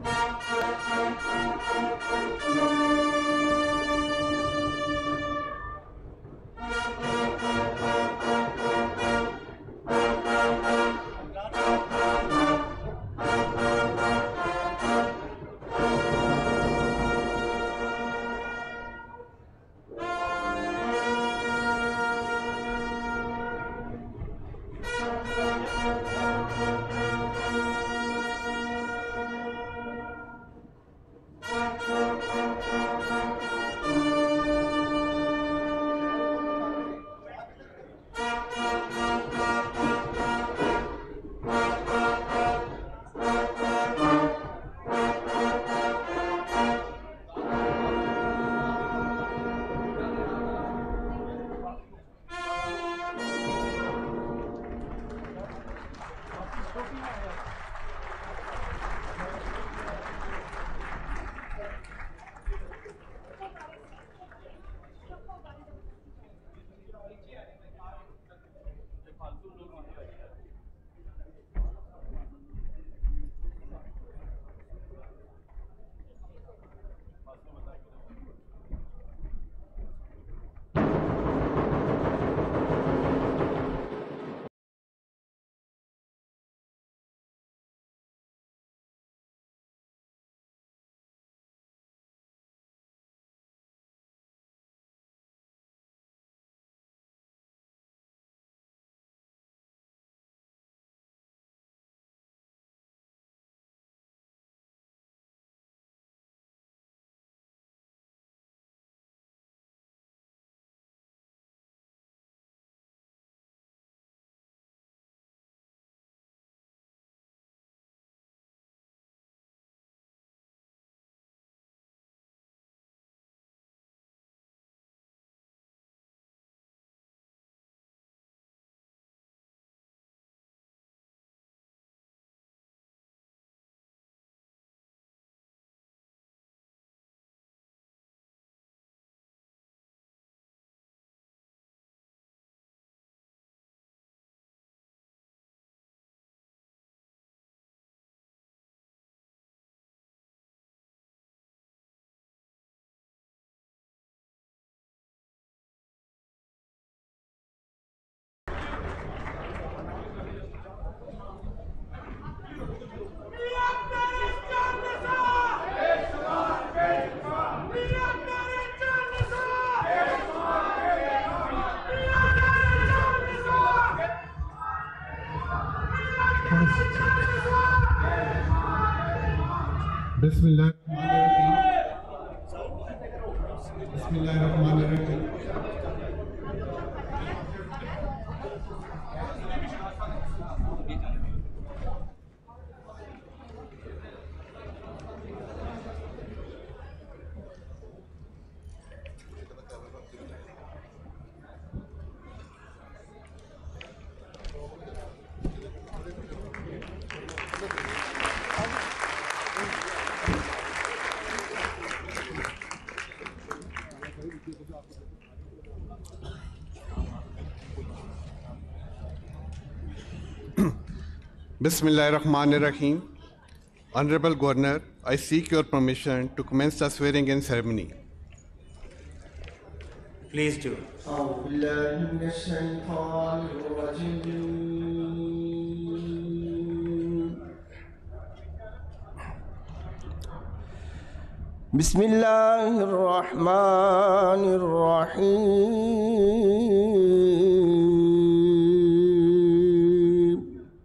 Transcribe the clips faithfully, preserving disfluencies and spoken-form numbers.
बिस्मिल्लाहिर्रहमानिर्रहीम। Bismillahirrahmanirrahim. Honorable Governor, I seek your permission to commence the swearing-in ceremony. Please do. Bismillahirrahmanirrahim.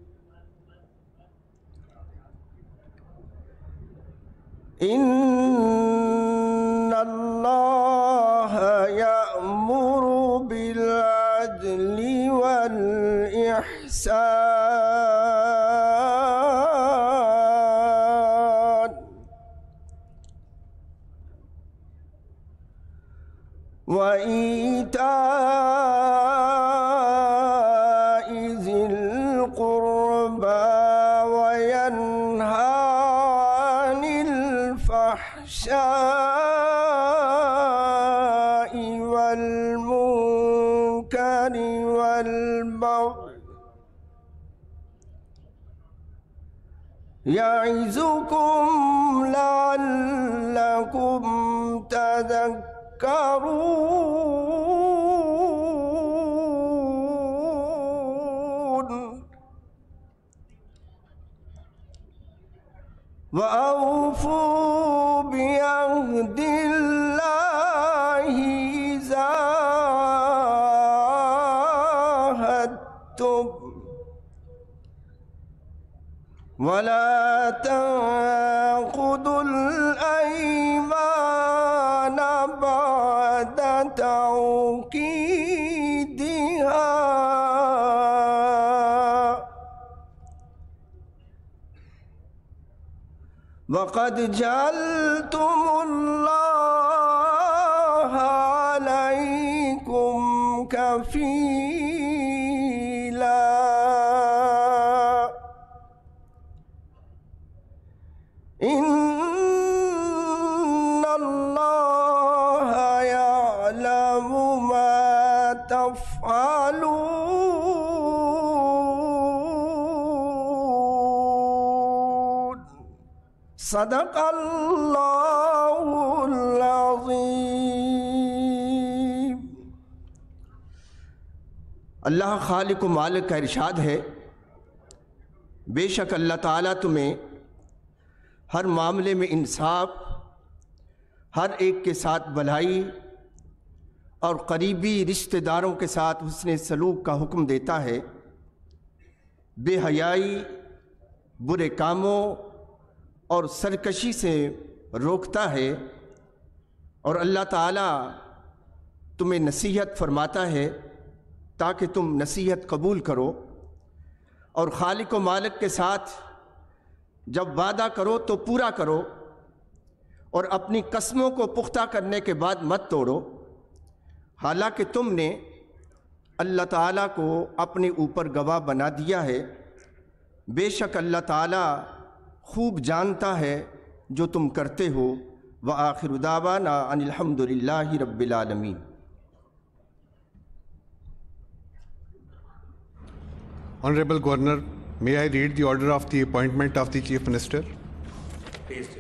Inna Allah ya'muru bil adli wal ihsan wa ita'i zil qurba wa yanha 'anil fahsya'i wal munkari wal baghi यइज़ुकुम लअल्लकुम तज़क्करून वअऊफू बिअहदिल्लाहि इज़ा आहदतुम वला तंक़ुदुल Ayman बअद तौकीदिहा वक़द जअलतुमुल्लाह अलैकुम कफ़ीला इन्नल्लाह यअलमु मा तफ़अलून। सदक़ल्लाहुल अज़ीम। अल्लाह खालिक व मालिक का इरशाद है, बेशक अल्लाह ताला तुम्हें हर मामले में इंसाफ, हर एक के साथ भलाई और करीबी रिश्तेदारों के साथ हुस्ने सलूक का हुक्म देता है, बेहयाई, बुरे कामों और सरकशी से रोकता है। और अल्लाह ताला तुम्हें नसीहत फरमाता है ताकि तुम नसीहत कबूल करो। और खालिक व मालिक के साथ जब वादा करो तो पूरा करो और अपनी कस्मों को पुख्ता करने के बाद मत तोड़ो, हालांकि तुमने अल्लाह ताला को अपने ऊपर गवाह बना दिया है। बेशक अल्लाह ताला खूब जानता है जो तुम करते हो। व आखिरु दावाना अनिल हम्दुलिल्लाहि रब्बिल आलमीन। Honorable Governor, may I read the order of the appointment of the Chief Minister? Please.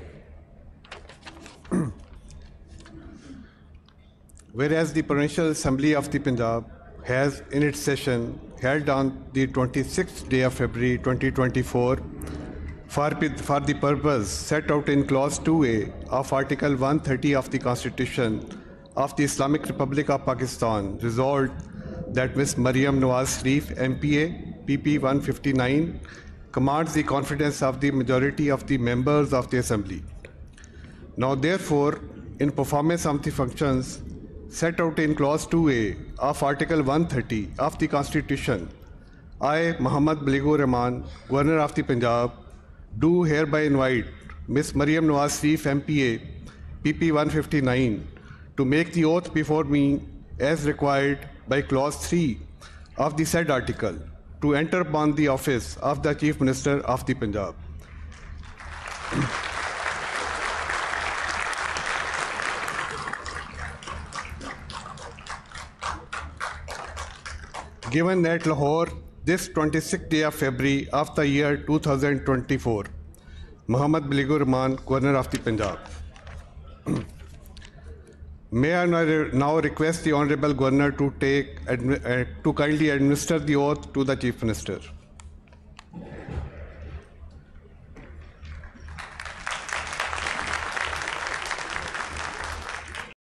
Whereas the Provincial Assembly of the Punjab has in its session held on the twenty-sixth day of February twenty twenty-four for, for the purpose set out in Clause two A of Article one thirty of the Constitution of the Islamic Republic of Pakistan, resolved that Miz Maryam Nawaz Sharif, M P A, P P one fifty-nine, commands the confidence of the majority of the members of the Assembly. Now therefore, in performance of the functions set out in Clause two A of Article one thirty of the Constitution, I, Muhammad Baligur Rahman, Governor of the Punjab, do hereby invite Miz Maryam Nawaz Sharif, M P A, P P one fifty-nine, to make the oath before me as required by Clause three of the said article, to enter upon the office of the Chief Minister of the Punjab. Given at Lahore this twenty-sixth day of February of the year two thousand twenty-four, Muhammad Baligur Rahman, Governor of the Punjab. May I now request the Honorable Governor to take uh, to kindly administer the oath to the Chief Minister.